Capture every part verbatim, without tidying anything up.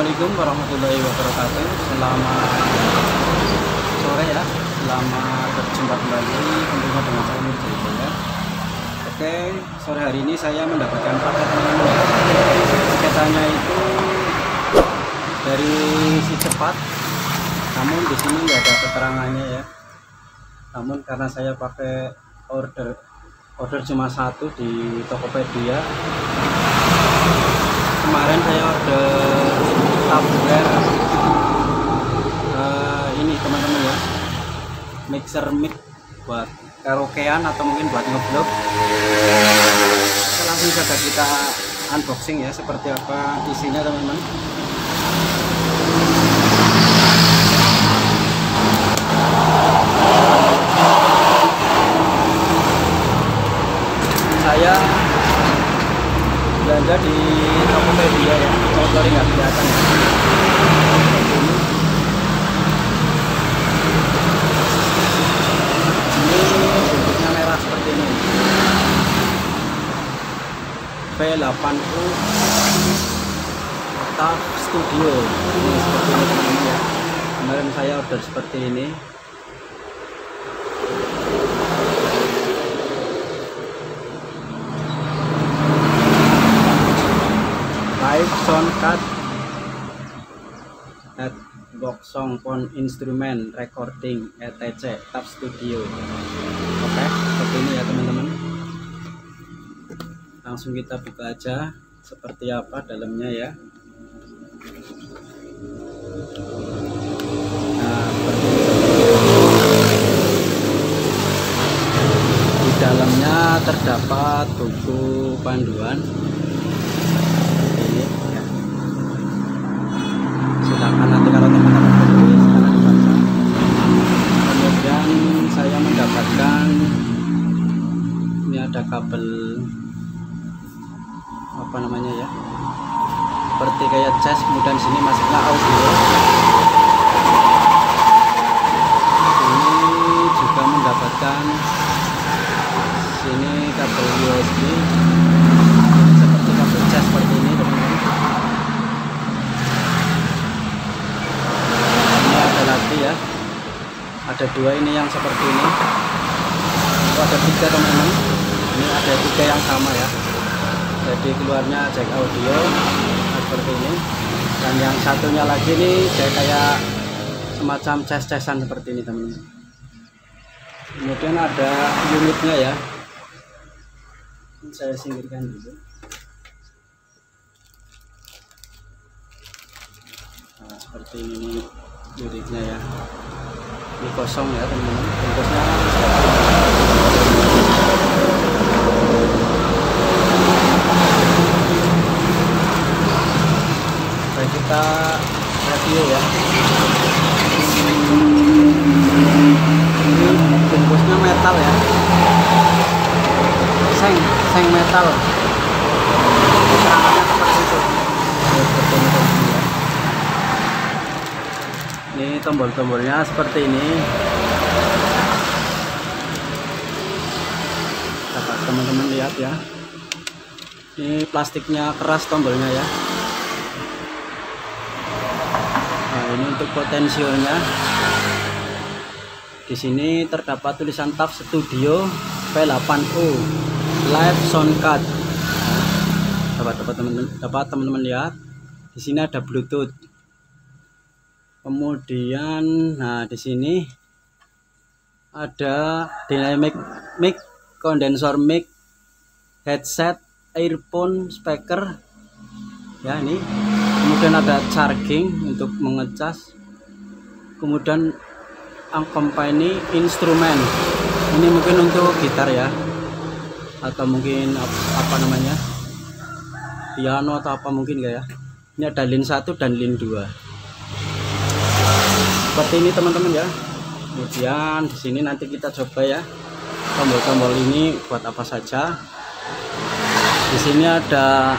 Assalamualaikum warahmatullahi wabarakatuh. Selamat sore ya. Selamat berjumpa kembali tentunya dengan saya Nurjaya ya. Oke, sore hari ini saya mendapatkan paket teman-teman ya. Paketannya itu dari si cepat. Namun di sini nggak ada keterangannya ya. Namun karena saya pakai order order cuma satu di Tokopedia. Kemarin saya order tablet uh, ini teman-teman ya, mixer mic buat karaokean atau mungkin buat ngeblog. Langsung saja kita unboxing ya, seperti apa isinya teman-teman. Saya belanja di Tokopedia ya, kalau sorry nggak kelihatan ya. Ini bentuknya merah seperti ini, V delapan U TAF Studio. Ini seperti ini teman-teman ya. Kemarin saya order seperti ini. Live sound card at box song phone instrument recording et cetera TAF Studio. Oke, seperti ini ya teman-teman. Langsung kita buka aja seperti apa dalamnya ya. Nah, seperti ini. Di dalamnya terdapat buku panduan. Silakan nanti kalau teman-teman beli silahkan dibaca. Kemudian saya mendapatkan ini ada kabel apa namanya ya, seperti kayak cas. Kemudian sini masuknya audio. Ini juga mendapatkan sini kabel U S B seperti kabel cas seperti ini teman-teman. Lagi ya, ada dua ini yang seperti ini. Itu ada tiga teman-teman. Ini ada tiga yang sama ya. Jadi keluarnya jack audio seperti ini. Dan yang satunya lagi ini jack kayak semacam cas-casan seperti ini teman-teman. Kemudian ada unitnya ya. Ini saya singkirkan dulu. Nah, seperti ini unitnya ya. Ini kosong ya teman-teman, bungkusnya baik, kita review ya. Ini bungkusnya metal ya, seng seng metal. Keterangannya seperti itu. Seperti ini teman-teman ya. Ini tombol-tombolnya seperti ini. Dapat teman-teman lihat ya. Ini plastiknya keras tombolnya ya. Nah, ini untuk potensionya. Di sini terdapat tulisan TAF Studio V delapan U Live Sound Card. Dapat dapat teman-teman, dapat teman-teman lihat. Di sini ada Bluetooth. Kemudian, nah di sini ada dynamic mic, condenser mic, headset, earphone, speaker, ya ini. Kemudian ada charging untuk mengecas. Kemudian accompany instrumen. Ini mungkin untuk gitar ya, atau mungkin apa namanya, piano atau apa mungkin enggak ya. Ini ada lin satu dan lin dua. Seperti ini teman-teman ya. Kemudian di sini nanti kita coba ya, tombol-tombol ini buat apa saja. Di sini ada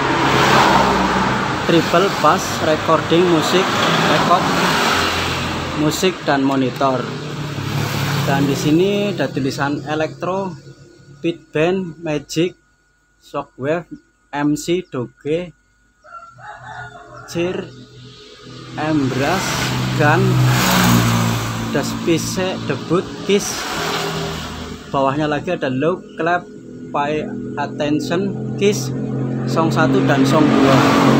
triple bass, recording musik, record musik dan monitor. Dan di sini ada tulisan elektro, beat band, magic, shockwave, M C, doge, cheer, embras, gun, das pise, debut, kiss. Bawahnya lagi ada low, clap, pay attention, kiss, song satu dan song dua.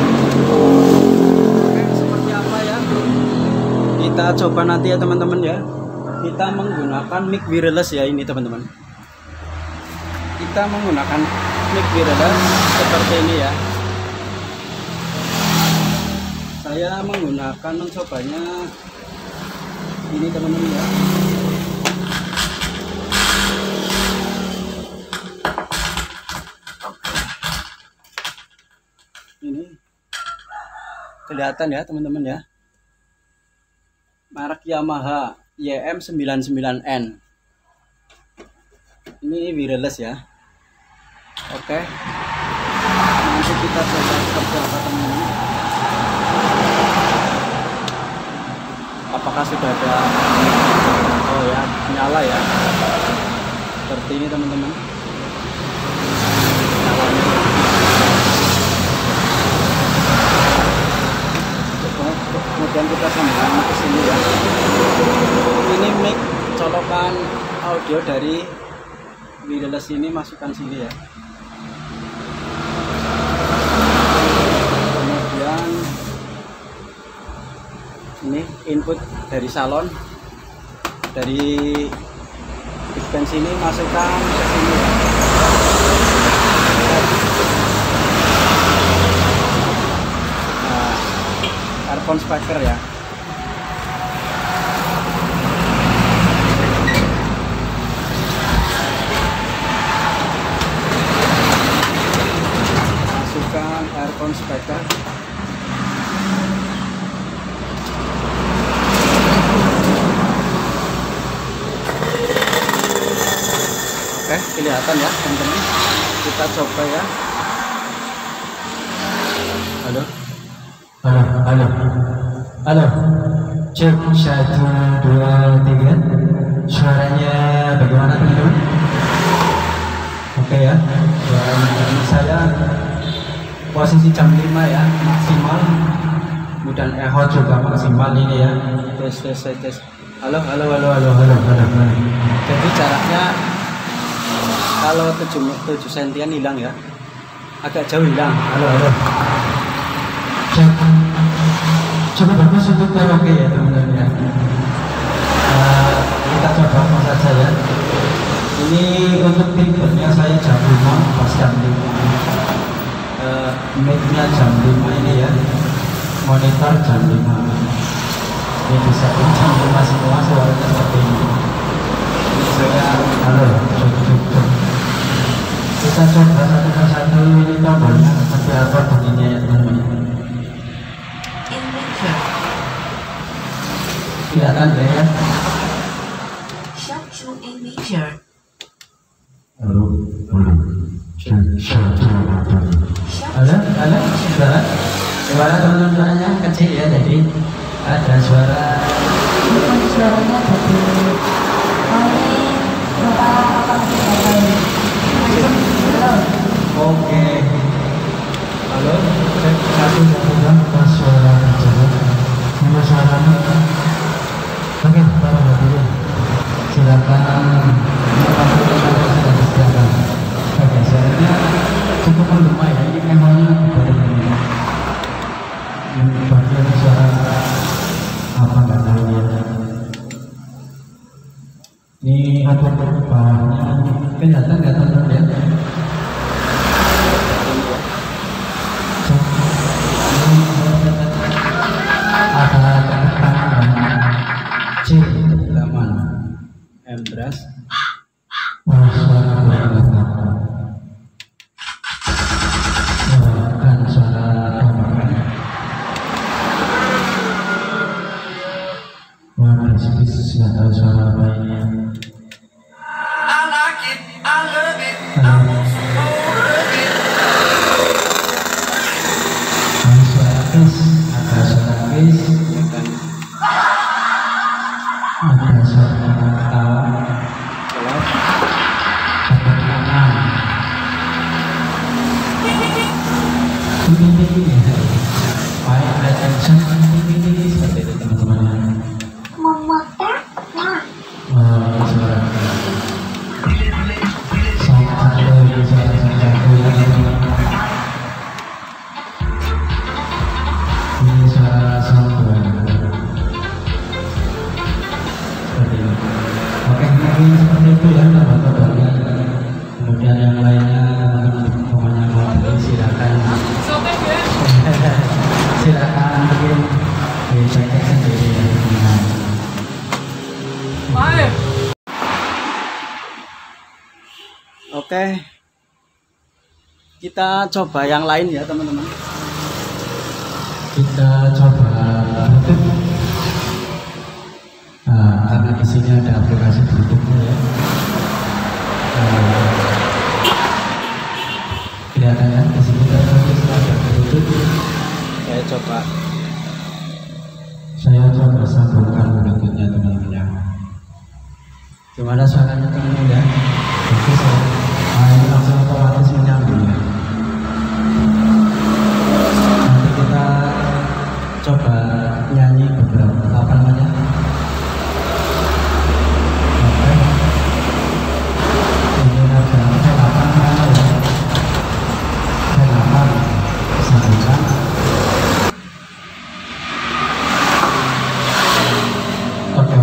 Oke, seperti apa ya? Kita coba nanti ya teman-teman ya. Kita menggunakan mic wireless ya ini teman-teman. Kita menggunakan mic wireless seperti ini ya. Saya menggunakan mencobanya ini teman-teman ya. Ini kelihatan ya teman-teman ya. Merek Yamaha Y M sembilan puluh sembilan N. Ini wireless ya. Oke. Nanti kita coba seperti apa teman-teman. Apakah sudah ada, oh ya, nyala ya, seperti ini teman-teman. Kemudian kita sambungkan ke sini ya. Ini mic colokan audio dari wireless ini, masukkan sini ya. Kemudian ini input dari salon, dari big band sini masukkan ke sini ya. Nah, earphone speaker ya. Masukkan earphone speaker. Oke, kelihatan ya teman-teman. Kita coba ya. Halo. Halo, halo, halo. Cek satu dua tiga. Suaranya bagaimana teman-teman? Oke ya. Suaranya saya posisi jam lima ya, maksimal. Kemudian echo juga maksimal ini ya. Tes tes tes tes. Halo, halo, Halo, halo, halo, halo, halo. Jadi jaraknya kalau tujuh sentian hilang ya, agak jauh hilang. Halo, halo. Cek. Coba bagus untuk karaoke ya teman-teman ya. Uh, kita coba apa saja ya. Ini untuk timbernya saya jam lima, pas jam lima. Uh, mic-nya jam lima ini ya. Monitor jam lima. Ini bisa jam lima semua suaranya seperti ini. Ini saya halo, cek, cek, cek. Kita coba satu persatu ini tombolnya seperti apa bunyinya ya teman-teman. Kelihatan ya? Satu imager. Halo, halo. Halo, halo, suara. Suara teman-teman suaranya kecil ya, jadi ada suara. Suaranya jadi Oke. Halo, cek satu satu dua pas suara terjawab. Nama suaranya. Oke, taruh dulu. Silakan. Sudah disediakan. Oke, suaranya cukup menggema ya. Ini memangnya baru ini. Ini bagian suara apa nggak tahu ya. Ini untuk bawahnya kelihatan nggak teman-teman ya? Ada catatan C Rekaman embras. Wah, suara banget. Kan suara tambahan. Wah, sedikit nggak tahu suara apa ini. Halo. itu ya kabar-kabarnya. Kemudian yang lainnya pokoknya mau beli silakan. Silakan mungkin dicek sendiri ya. Oke, kita coba yang lain ya teman-teman. Kita coba Bluetooth. Nah, karena di sini ada aplikasi Bluetooth-nya ya. Nah, kelihatan ya di sini ada Bluetooth. Saya coba. Saya coba sambungkan Bluetooth-nya teman-teman ya. Gimana suaranya teman-teman ya? Oke, saya nah, ini langsung otomatis menyambung ya. Nanti kita coba nyanyi beberapa apa namanya? Oke. Ini ada delapan mana ya? Delapan sambungkan. Oke.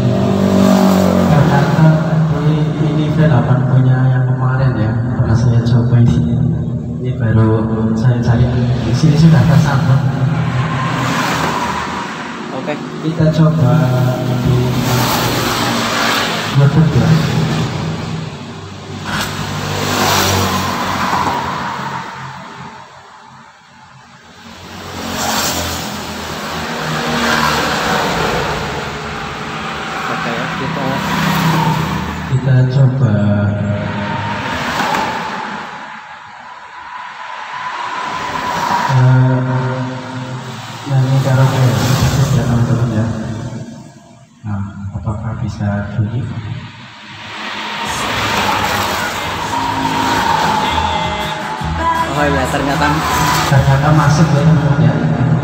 Karena ini V delapan punya yang kemarin ya, karena saya coba ini. Ini baru saya cari di sini sudah tersambung. Oke, Kita coba di Bluetooth ya. oke ya kita. Kita coba eh, nyanyi karaoke ya, ya teman-teman ya. Nah, apakah bisa bunyi? Oh ya ternyata Ternyata masuk ya teman-teman ya.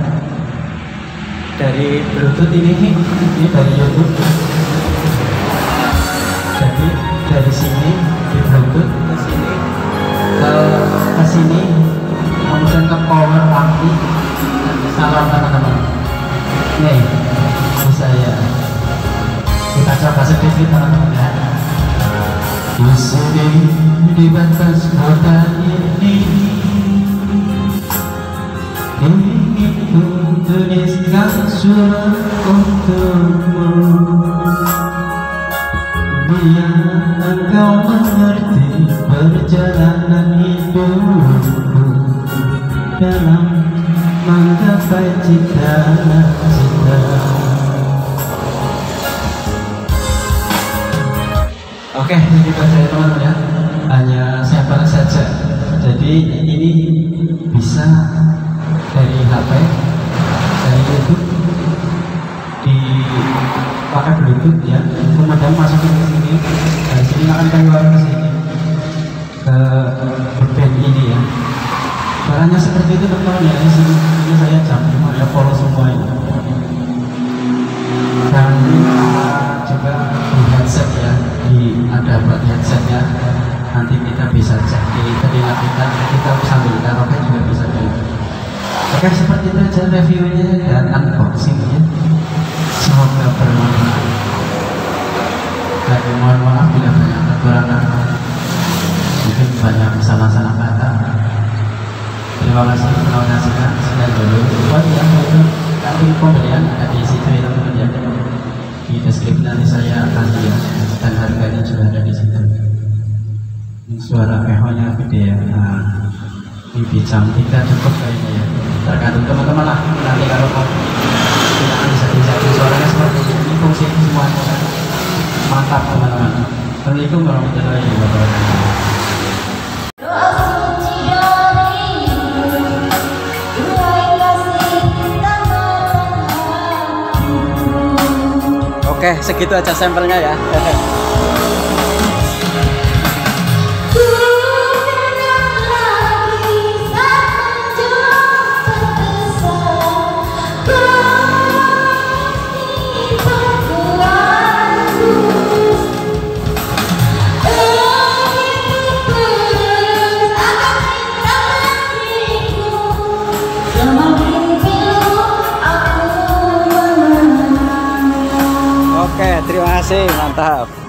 Dari Bluetooth ini, ini dari YouTube. Jadi dari sini di Bluetooth ke sini. ke ke sini, kemudian ke power lampu. Salam teman-teman. Nih, bisa ya. Kita coba sedikit teman-teman ya. Di sini di batas kota ini, ingin ku tuliskan surat untukmu, biar engkau mengerti perjalanan hidupku dalam menggapai cita-cita. Oke, ini saja teman-teman ya. Hanya sampel saja. Jadi ini bisa dari H P, dari YouTube, dipakai Bluetooth ya. Kemudian masukin ke sini. Dari sini akan keluar ke sini ke band ini ya. Barangnya seperti itu teman-teman ya. Di sini ini saya jam ada follow semua ini. Dan uh, juga di headset ya, di ada buat headsetnya. Nanti kita bisa cek di telinga kita, kita sambil karaoke juga bisa di. Oke, seperti itu aja reviewnya dan unboxingnya. Semoga bermanfaat. Dan mohon maaf bila banyak kekurangan, mungkin banyak salah-salah kata. Terima kasih telah menyaksikan. Sekian dulu. Oh ya, itu nanti pembelian ada di situ ya teman-teman ya. Di deskripsi nanti saya kasih ya, dan harganya juga ada di situ. Suara echo-nya gede ya. Nah, ini jam tiga cukup kayaknya ya. Tergantung teman-teman lah. Nanti kalau mau kita bisa disetting suaranya seperti ini. Ini fungsi semuanya kan. Mantap teman-teman. Assalamualaikum warahmatullahi wabarakatuh. Oke, segitu aja sampelnya ya. Oke, terima kasih, mantap.